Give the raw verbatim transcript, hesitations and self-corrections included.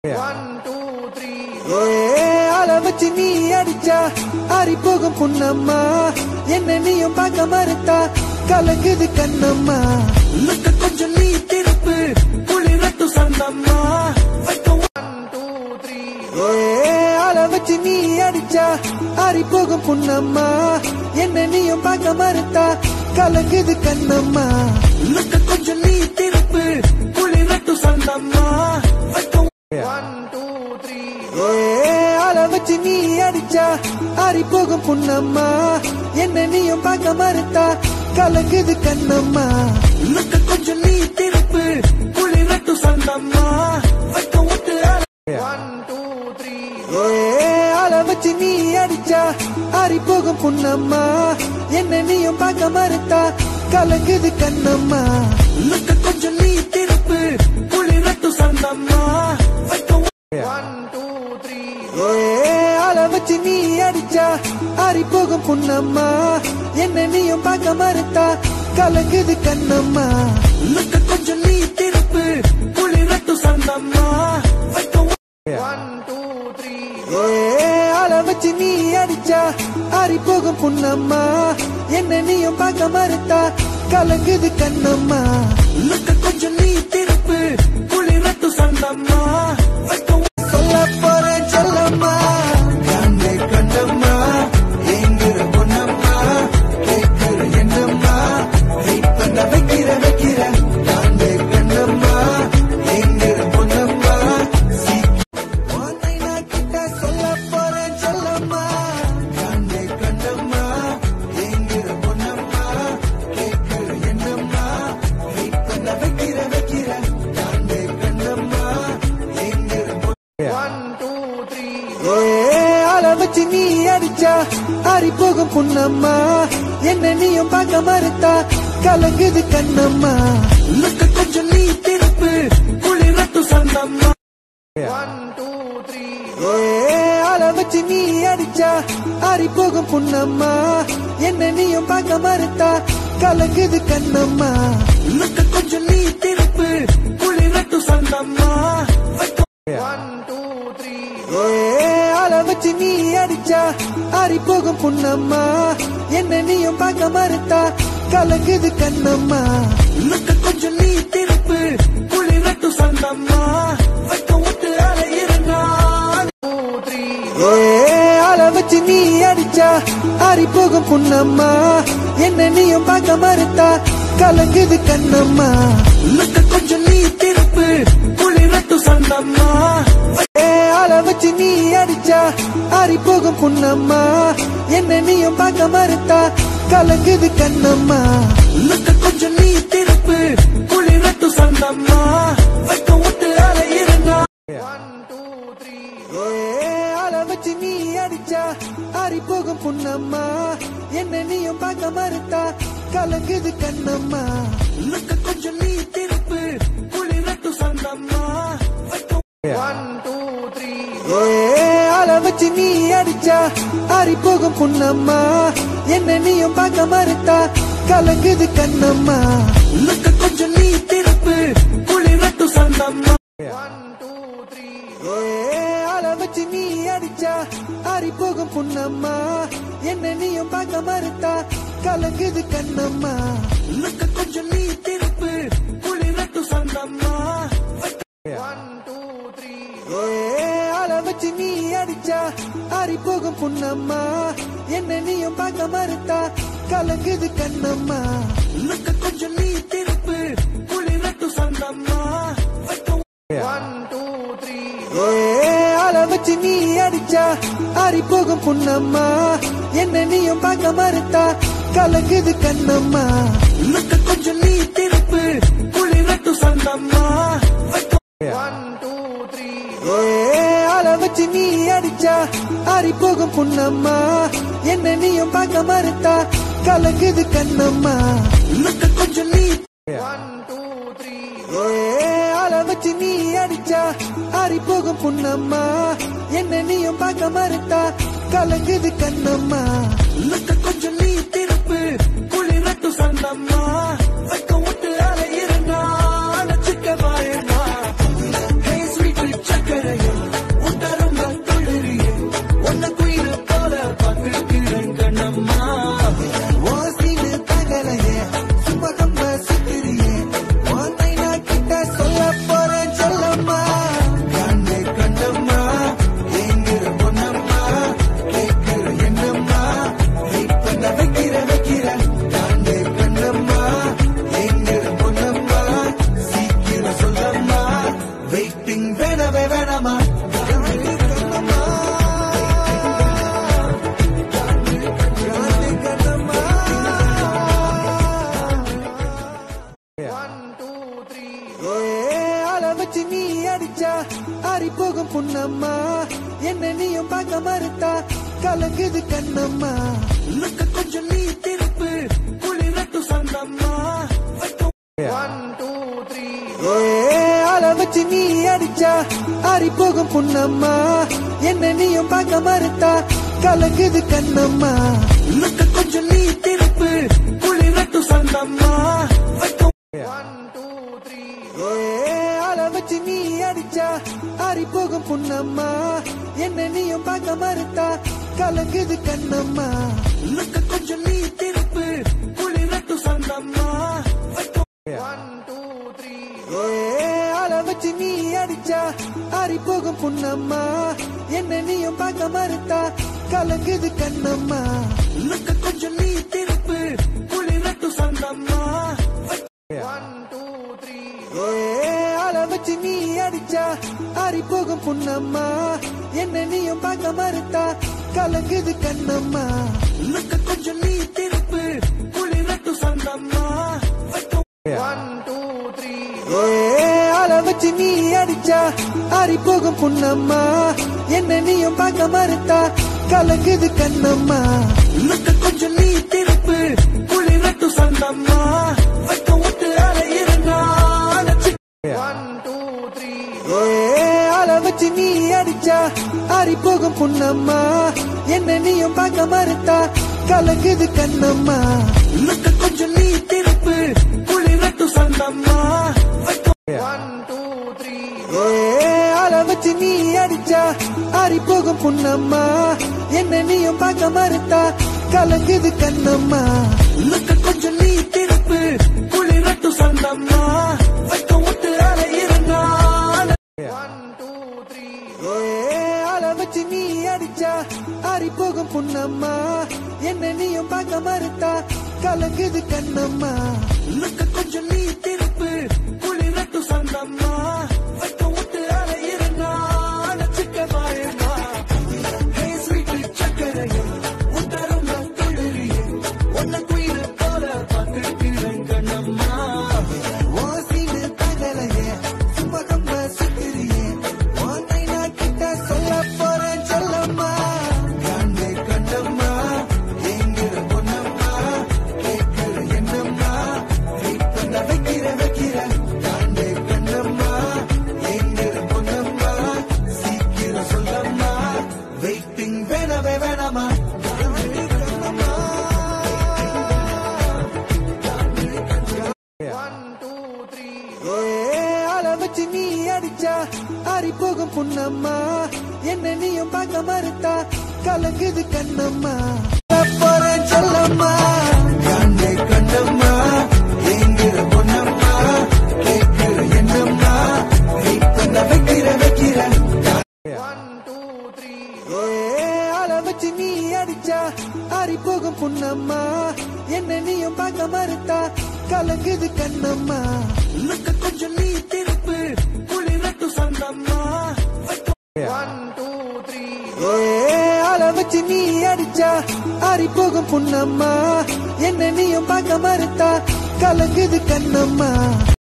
One, two, three. அளவச்சு நீ அடிச்சா ஆறி போகும் புண்ணம்மா, என்ன நீயும் பார்க்க மறுத்தா கலங்குது கண்ணம்மா. லுக்க கொஞ்சம் நீ திருப்பு குளிரட்டு சந்தம்மா. One, two, three. அளவச்சு நீ அடிச்சா ஆறி போகும் புண்ணம்மா, என்ன நீயும் பார்க்க மறுத்தா கலங்குது கண்ணம்மா. லுக்க கொஞ்சம் நீ திருப்பு குளிரட்டு சந்தம்மா. One, two, three. அளவச்சு நீ அடிச்சா ஆறி போகும் புண்ணம்மா, என்ன நீயும் பார்க்க மறுத்தா கலங்குது கண்ணம்மா. லுக்க கொஞ்சம் நீ திருப்பு குளிரட்டு சந்தம்மா. One, two, three. அளவச்சு நீ அடிச்சா ஆறி போகும் புண்ணம்மா, என்ன நீயும் பார்க்க மறுத்தா கலங்குது கண்ணம்மா. லுக்க கொஞ்சம் நீ திருப்பு குளிரட்டு சந்தம்மா. One, two, three. அளவச்சு நீ அடிச்சா ஆறி போகும் புண்ணம்மா, என்ன நீயும் பார்க்க மறுத்தா கலங்குது கண்ணம்மா. லுக்க கொஞ்சம் நீ திருப்பு குளிரட்டு சந்தம்மா. One, two, three. அளவச்சு நீ அடிச்சா ஆறி போகும் புண்ணம்மா, என்ன நீயும் பார்க்க மறுத்தா கலங்குது கண்ணம்மா. லுக்க கொஞ்சம் நீ திருப்பு குளிரட்டு சந்தம்மா. சொல்ல போறேன் சொல்லம்மா, கண்ணே கண்ணம்மா, எங்கிற பொண்ணம்மா, கேட்கிற என்னம்மா, வெயிட் பண்ண வைக்கிற வைக்கிற கண்ணே கண்ணம்மா, எங்கிற பொண்ணம்மா. நான் கிட்ட சொல்ல போறேன் சொல்லம்மா, கண்ணே கண்ணம்மா, எங்கிற பொண்ணம்மா, கேட்கிற என்னம்மா, வெயிட் பண்ண வைக்கிற வைக்கிற கண்ணே கண்ணம்மா, எங்கிற One, two, three. அளவச்சு நீ அடிச்சா ஆறி போகும் புண்ணம்மா, என்ன நீயும் பார்க்க மறுத்தா கலங்குது கண்ணம்மா. லுக்க கொஞ்சம் நீ திருப்பு குளிரட்டு சந்தம்மா. One, two, three. அளவச்சு நீ அடிச்சா ஆறி போகும் புண்ணம்மா, என்ன நீயும் பார்க்க மறுத்தா கலங்குது கண்ணம்மா. லுக்க கொஞ்சம் நீ திருப்பு குளிரட்டு சந்தம்மா. One, two, three. அளவச்சு நீ அடிச்சா ஆறி போகும் புண்ணம்மா, என்ன நீயும் பார்க்க மறுத்தா கலங்குது கண்ணம்மா. லுக்க கொஞ்சம் நீ திருப்பு குளிரட்டு சந்தம்மா. Two, three. அளவச்சு நீ அடிச்சா ஆறி போகும் புண்ணம்மா, என்ன நீயும் பார்க்க மறுத்தா கலங்குது கண்ணம்மா. லுக்க கொஞ்சம் நீ திருப்பு குளிரட்டு சந்தம்மா. அளவச்சு நீ அடிச்சா ஆறி போகும் புண்ணம்மா, என்ன நீயும் பார்க்க மறுத்தா கலங்குது கண்ணம்மா. லுக்க கொஞ்சம் நீ திருப்பு குளிரட்டு சந்தம்மா. One, two, three. அளவச்சு நீ அடிச்சா ஆறி போகும் புண்ணம்மா, என்ன நீயும் பார்க்க மறுத்தா கலங்குது கண்ணம்மா. லுக்க கொஞ்சம் நீ திருப்பு குளிரட்டு சந்தம்மா. One, two, three. அளவச்சு நீ அடிச்சா ஆறி போகும் புண்ணம்மா, என்ன நீயும் பார்க்க மறுத்தா கலங்குது கண்ணம்மா. லுக்க கொஞ்சம் நீ திருப்பு குளிரட்டு சந்தம்மா. One, two, three. அளவச்சு நீ அடிச்சா ஆறி போகும் புண்ணம்மா, என்ன நீயும் பார்க்க மறுத்தா கலங்குது கண்ணம்மா. லுக்க கொஞ்சம் நீ திருப்பு குளிரட்டு சந்தம்மா. One, two, three. அளவச்சு நீ அடிச்சா ஆறி போகும் புண்ணம்மா, என்ன நீயும் பார்க்க மறுத்தா கலங்குது கண்ணம்மா. லுக்க கொஞ்சம் நீ திருப்பு குளிரட்டு சந்தம்மா. One, two, three. அளவச்சு நீ அடிச்சா ஆறி போகும் புண்ணம்மா, என்ன நீயும் பார்க்க மறுத்தா கலங்குது கண்ணம்மா. லுக்க கொஞ்சம் நீ திருப்பு குளிரட்டு சந்தம்மா. One, two, three. அளவச்சு நீ அடிச்சா ஆறி போகும் புண்ணம்மா, என்ன நீயும் பார்க்க மறுத்தா கலங்குது கண்ணம்மா. லுக்க கொஞ்சம் நீ One, two, three. அளவச்சு நீ அடிச்சா ஆறி போகும் புண்ணம்மா, என்ன நீயும் பார்க்க மறுத்தா கலங்குது கண்ணம்மா. லுக்க கொஞ்சம் நீ திருப்பு குளிரட்டு சந்தம்மா. Hey, sweet sweet chakra. வேணவே வேணாமா Kannamma Kannamma One, two, three. ஆள வச்சு நீ அடிச்சா ஆறி போகும் புண்ணம்மா என்ன நீயும் பார்க்க மறுத்தா கலங்குது கண்ணம்மா லுக்க கொஞ்சம் நீ திருப்பு குளிரட்டு சொந்தம்மா One, two, three. ஆள வச்சு நீ அடிச்சா ஆறி போகும் புண்ணம்மா என்ன நீயும் பார்க்க மறுத்தா கலங்குது கண்ணம்மா லுக்க கொஞ்சம் நீ திருப்பு குளிரட்டு சொந்தம்மா One, two, three. ஆள வச்சு நீ அடிச்சா ஆறி போகும் புண்ணம்மா என்ன நீயும் பார்க்க மறுத்தா கலங்குது கண்ணம்மா லுக்க கொஞ்சம் நீ திருப்பு குளிரட்டு சொந்தம்மா One, two, three. ஆள வச்சு நீ அடிச்சா ஆறி போகும் புண்ணம்மா என்ன நீயும் பார்க்க மறுத்தா கலங்குது கண்ணம்மா லுக்க கொஞ்சம் நீ திருப்பு குளிரட்டு சொந்தம்மா One, two, three. ஆள வச்சு நீ அடிச்சா ஆறி போகும் புண்ணம்மா என்ன நீயும் பார்க்க மறுத்தா கலங்குது கண்ணம்மா லுக்க கொஞ்சம் நீ திருப்பு குளிரட்டு சொந்தம்மா One, two, three. ஆள வச்சு நீ அடிச்சா ஆறி போகும் புண்ணம்மா என்ன நீயும் பார்க்க மறுத்தா கலங்குது கண்ணம்மா லுக்க கொஞ்சம் நீ திருப்பு குளிரட்டு சொந்தம்மா வைக்க விட்டு அலையிருந்தா One, two, three. ஆள வச்சு நீ அடிச்சா ஆறி போகும் புண்ணம்மா என்ன நீயும் பார்க்க மறுத்தா கலங்குது கண்ணம்மா லுக்க கொஞ்சம் நீ திருப்பு குளிரட்டு சொந்தம்மா One, two, three. ஆள வச்சு நீ அடிச்சா ஆறி போகும் புண்ணம்மா என்ன நீயும் பார்க்க மறுத்தா கலங்குது கண்ணம்மா லுக்க கொஞ்சம் நீ திருப்பு குளிரட்டு சொந்தம்மா வைக்க விட்டு அலையிருந்தா One, two, three. ஆள வச்சு நீ அடிச்சா ஆறி போகும் புண்ணம்மா என்ன நீயும் பார்க்க மறுத்தா கலங்குது கண்ணம்மா லுக்க கொஞ்சம் நீ திருப்பு குளிரட்டு சொந்தம்மா வைக்க விட்டு அலையிருந்தா சிக்க மாயம்மா ஸ்வீட்டு சக்கரையும் உத்தரம் துளிரியே ஒன்ன குயில போல பார்த்துக்கிறேன் கண்ணம்மா ஓசின்னு தகலையே சுபகம்ப சுத்திரியே உன்னை நான் கிட்ட சொல்ல போறேன் செல்லம்மா கண்ணே கண்ணம்மா எங்கிற பொன்னம்மா கேட்கிற என்னம்மா வெயிட் பண்ண வைக்கிற வைக்கிற கண்ணே கண்ணம்மா எங்கிற பொன்னம்மா சீக்கிரம் சொல்லம்மா வெயிட்டிங் வேணவே வேணாமா One, two, three. ஆள வச்சு நீ அடிச்சா ஆறி போகும் புண்ணம்மா என்ன நீயும் பார்க்க மறுத்தா கலங்குது கண்ணம்மா போறேன் செல்லம்மா கண்ணே கண்ணம்மா எங்கிற பொன்னம்மா கேட்கிற என்னம்மா வெயிட் பண்ண வைக்கிற வைக்கிற One, two, three. ஆள வச்சு நீ அடிச்சா ஆறி போகும் புண்ணம்மா என்ன நீயும் பார்க்க மறுத்தா கலங்குது கண்ணம்மா லுக்க கொஞ்சம் நீ திருப்பு குளிரட்டு சொந்தம்மா One, two, three. ஆள வச்சு நீ அடிச்சா ஆறி போகும் புண்ணம்மா என்ன நீயும் பார்க்க மறுத்தா கலங்குது கண்ணம்மா